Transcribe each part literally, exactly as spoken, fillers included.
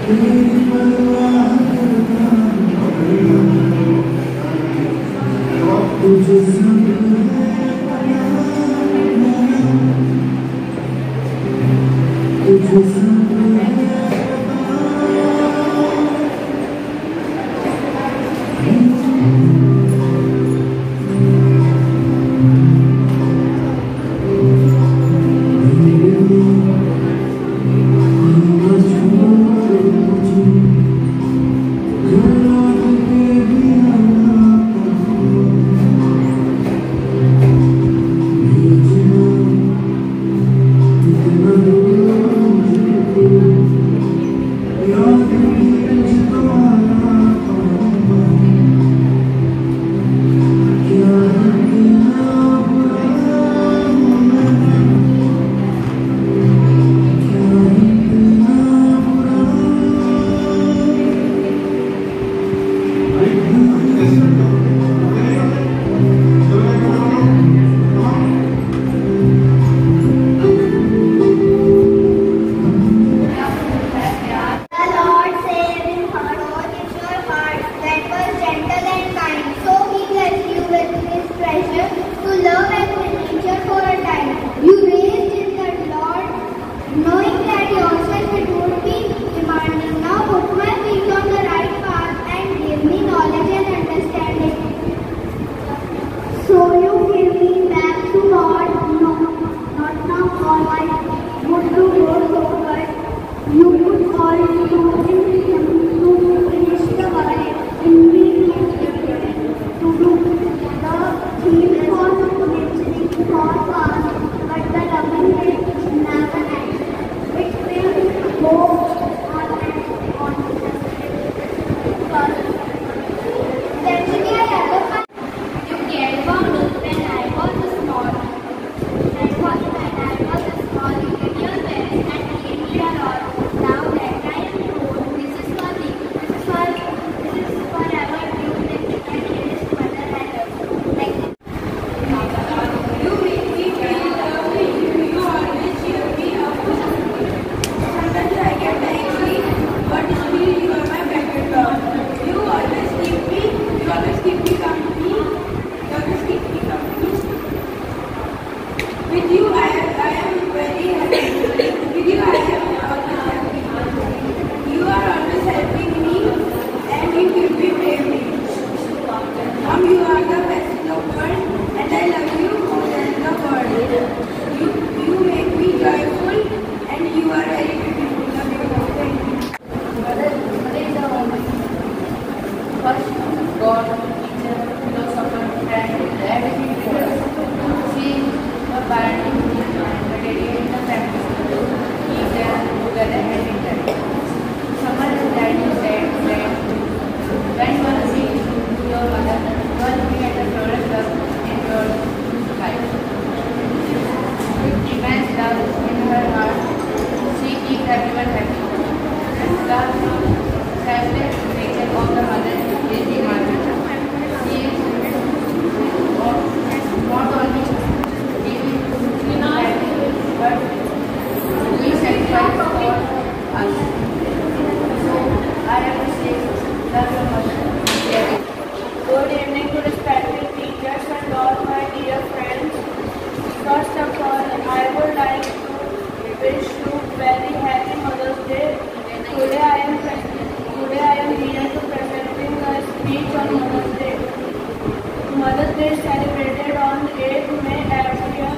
Mother's Day is celebrated on eighth May every year.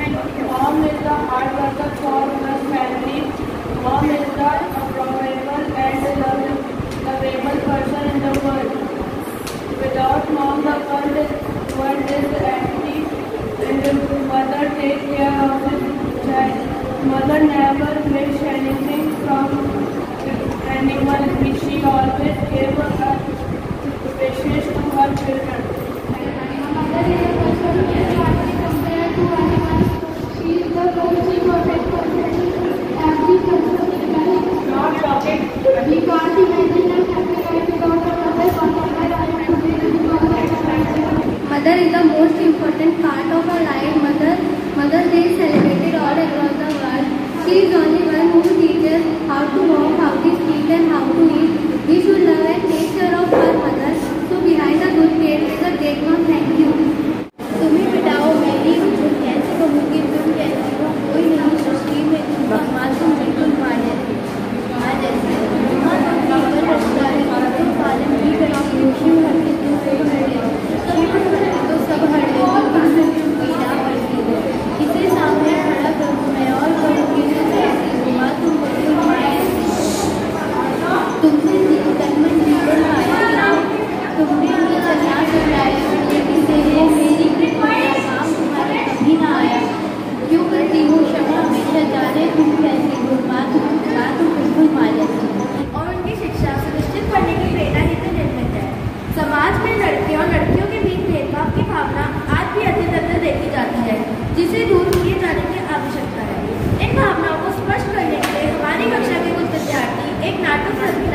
Mom is the hard worker for the family. Mom is the approachable and lovable person in the world. Without mom, the world is, world is empty, and the mother takes care of his child. Mother never wish anything from anyone. She always gave her wishes to her children. Mother is a person who is hardly compared to anyone. She is the most important person in every person's life. Not rocket. We can't imagine a happy life without a mother. Whatever I am today is because of my mother. Mother is the most important part of our life. Mother, Mother's Day is celebrated all across the world. She is the only one who teaches how to walk, how to speak, and how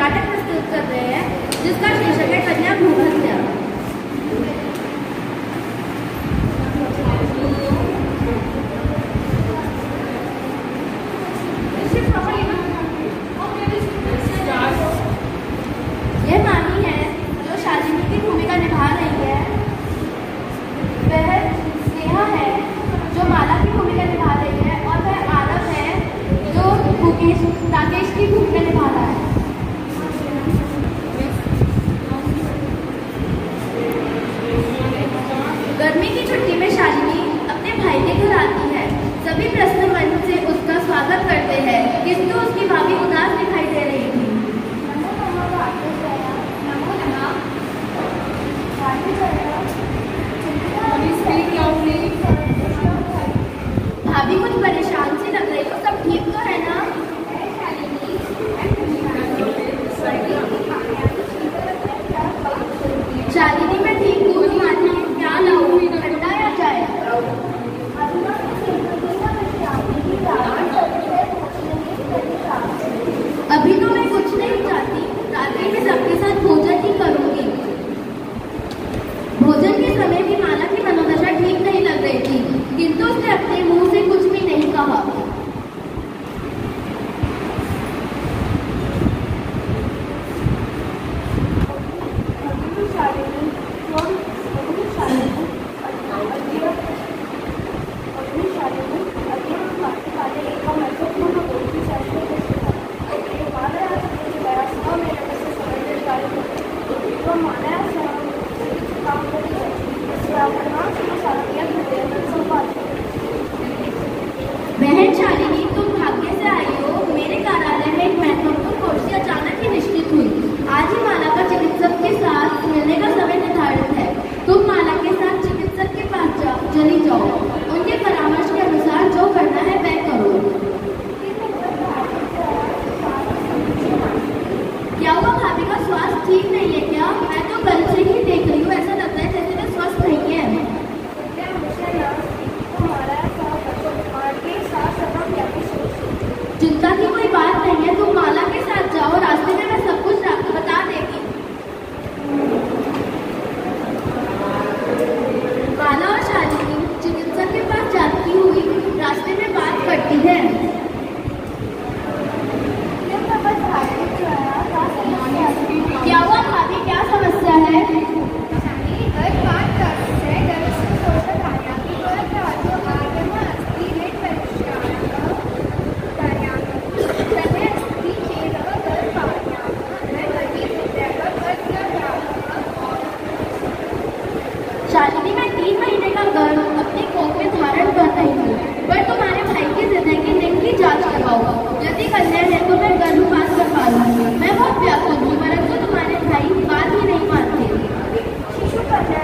नाटक प्रस्तुत कर रहे हैं जिसका शीर्षक है कन्या भ्रूण हत्या। यह माही है जो शालिनी की भूमिका निभा रही है। वह स्नेहा है जो माला की भूमिका निभा रही है और वह आरव है जो मुकेश राकेश की भूमिका निभा रहा है। गर्मी की छुट्टी में शालिनी अपने भाई के घर आती है। सभी प्रसन्न मन से उसका स्वागत करते हैं, किंतु उसकी भाभी उदास दिखाई दे रही थी। भाभी कुछ परेशान सी लग रही हो, सब ठीक तो है ना? शालिनी में ठीक दूध मानी क्या लाऊं, ठंडा या चाय? अभी तो मैं कुछ नहीं चाहती, रात्रि में सबके साथ भोजन ही करूंगी। भोजन के समय भी माला की मनोदशा ठीक नहीं लग रही थी, किंतु उसने अपने मुंह से कुछ भी नहीं कहा। बहन शालिनी, तुम भाग्य से आई हो। मेरे कार्यालय में एक महत्वपूर्ण कुर्सी अचानक ही निश्चित हुई। आज ही माला का चिकित्सक के साथ मिलने का समय निर्धारित है। तुम माला के साथ चिकित्सक के पास जा, चली जाओ। उनके परामर्श के अनुसार जो करना है वह करो। क्या हुआ, भाभी का स्वास्थ्य ठीक नहीं है क्या? मैं तो कल से ही देख रही हूँ, ऐसा लगता है जैसे वे स्वस्थ नहीं है। चिंता की कोई बात नहीं है, तुम माला के साथ जाओ, रास्ते में मैं सब कुछ बता देगी। माला और शालिनी चिकित्सक के पास जाती हुई रास्ते में बात करती है। क्या हुआ भाभी, क्या समस्या है? शालिनी, मैं तीन महीने का गर्भ अपने कोख में धारण कर रही हूँ, पर तुम्हारे भाई की जिद है कि लिंग की जांच करवाओ। यदि कन्या है तो मैं गर्भपात करवा लूंगी। मैं बहुत व्याकुल हूँ, परंतु तुम्हारे भाई बात ही नहीं मानते। शिशु कन्या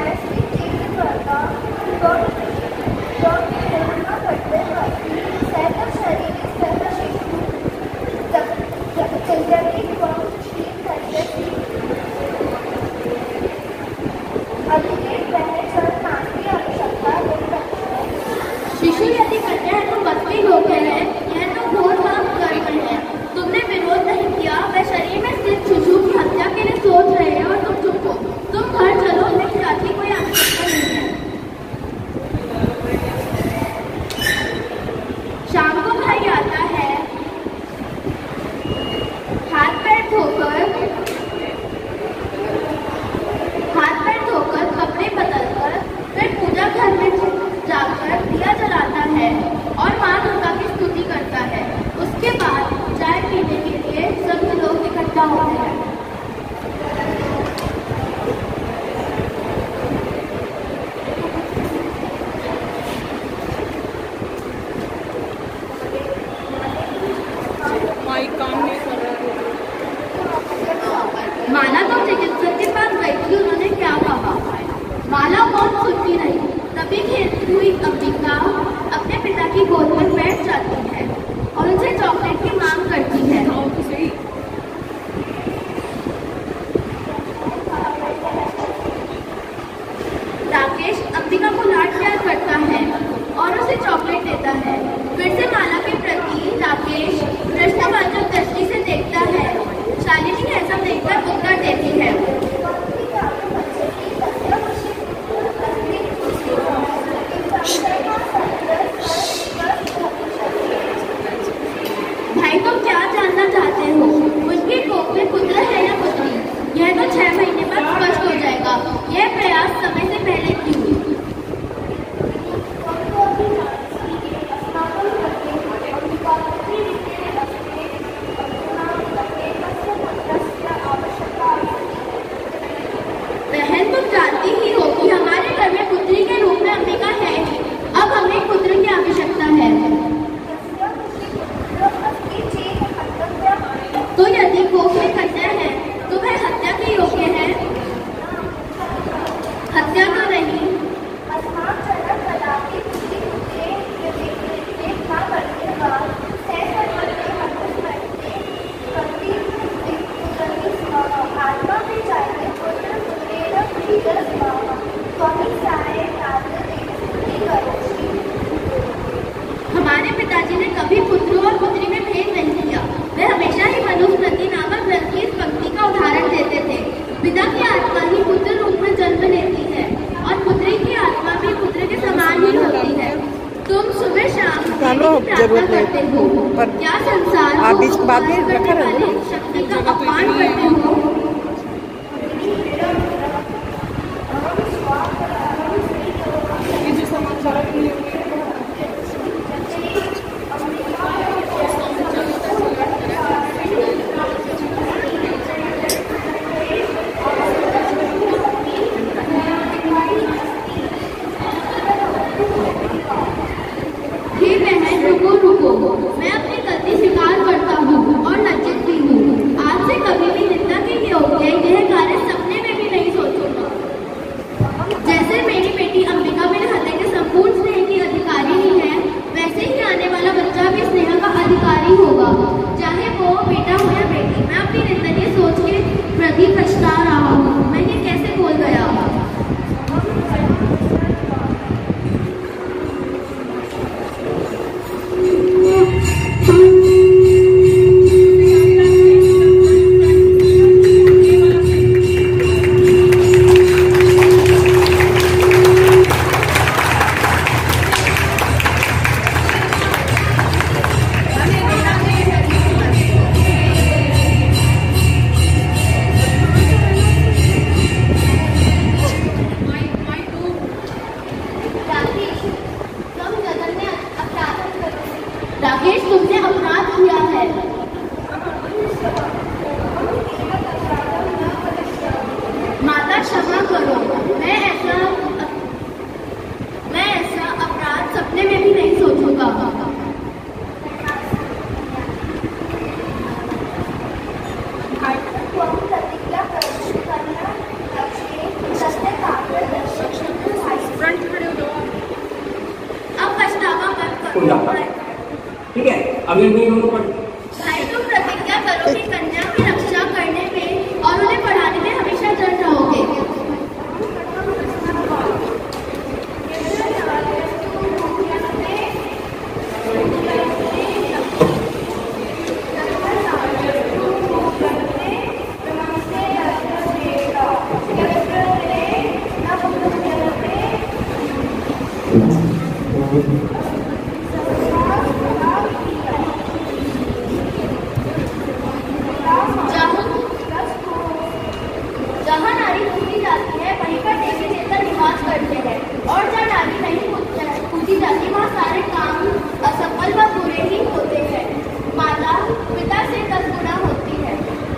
शिशु यदि कन्या है तो बच्चे लोग हैं, यह तो घोर पाप कर्म है। तुमने विरोध नहीं किया, वह शरीर में स्थित शिशु की हत्या के लिए सोच रहे हैं और तुम चुप हो। तुम घर चलो, लिख जाती की कोई आवश्यकता नहीं है। शाम को भाई आता है, हाथ पैर धोकर हाथ पैर धोकर कपड़े बदलकर फिर पूजा घर में जाकर दिया जलाता है और माँ दुर्गा की स्तुति करता है। उसके बाद चाय पीने के लिए सभी लोग इकट्ठा होते हैं। माला तो चिकित्सक के पास गई थी, उन्होंने क्या कहा? माला बहुत सुखी रही। तभी खेलती हुई अंबिका अपने पिता की गोद पर बैठ जाती है और उनसे चॉकलेट की मांग करती है। राकेश अंबिका को लाड प्यार करता है और उसे चॉकलेट देता है। फिर से माला के प्रति राकेश प्रश्नवाचक दृष्टि से देखता है। शालिनी ऐसा जरूरत करते हो? पर क्या संसार आप को बीच बाद में उपकार रखा करने रहता वाली शक्ति का अपमान करते हो? हे बहन, रुको रुको, मैं अपनी गलती स्वीकार करता हूँ और लज्जित भी हूँ। आज से कभी भी निंदा के योग्य यह कार्य सपने में भी नहीं सोचूंगा। जैसे मेरी बेटी अंबिका मेरे हृदय के संपूर्ण स्नेह की अधिकारी ही है, वैसे ही आने वाला बच्चा भी स्नेह का अधिकारी होगा, चाहे वो बेटा हो या बेटी। मैं अपनी निंदनीय सोच के प्रति पछता रहा हूँ। मैं ये कैसे बोल गया? राकेश, तुमने अपराध किया है। माता क्षमा करो, मैं ऐसा मैं ऐसा अपराध सपने में भी नहीं सोचूंगा। अब पछतावा मत करो। ठीक है, अभी हम दोनों पढ़। भाई, तुम प्रतिज्ञा करो कि कन्या की रक्षा करने में और उन्हें पढ़ाने में हमेशा डट रहोगे। जहाँ नारी पूजी जाती है वहीं पर देवी देवता निवास करते हैं, और जहाँ नारी नहीं पूजी जाती वहाँ सारे काम असफल व बुरे ही होते हैं। माता पिता से दस गुना होती है।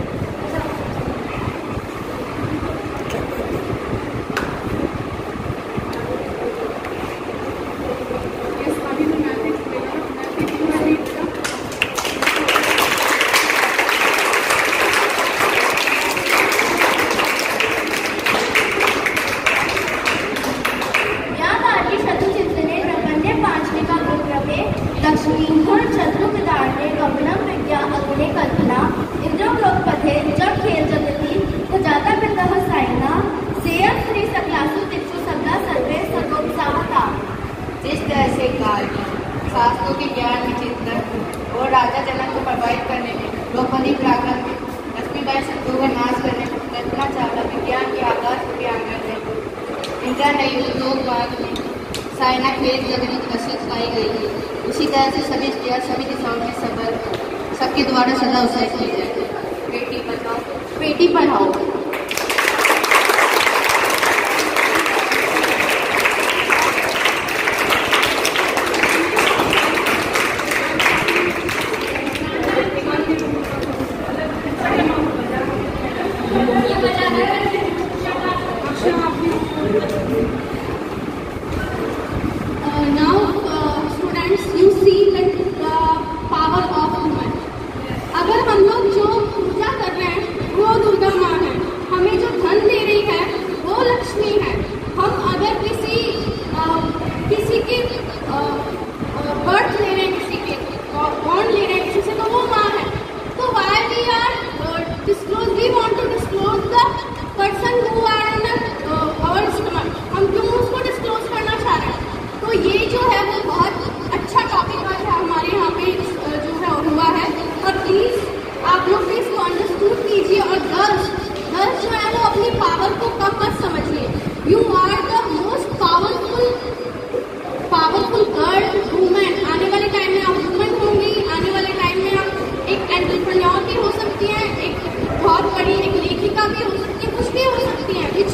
लक्ष्मी चंद्र विदारणे गमनम विद्या अग्नि कल्पना इंद्रम लोकपथे जब खेल जगती जाता पिता साइना सेयत श्री सकलासु दिक्षु सबला सर्वे सर्वोत्साहता। जिस तरह से काल शास्त्रों के ज्ञान विचित्र और राजा जनक को प्रभावित करने में द्रौपदी प्राकृत में लक्ष्मीबाई शत्रुओं का नाश करने में कल्पना चावला विज्ञान के आकाश के आंगन में इंदिरा नई उद्योग मार्ग में साइना खेल जगने की कसरत पाई गई। उसी तरह से सभी स्त्रियाँ सभी दिशाओं में सबर सबके द्वारा सदा उत्साहित की जाए। Beti Bachao Beti Padhao. Now, uh, students, you see that the power of woman. अगर हम लोग जो पूजा कर रहे हैं वो दुर्गा माँ है,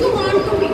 you want to be?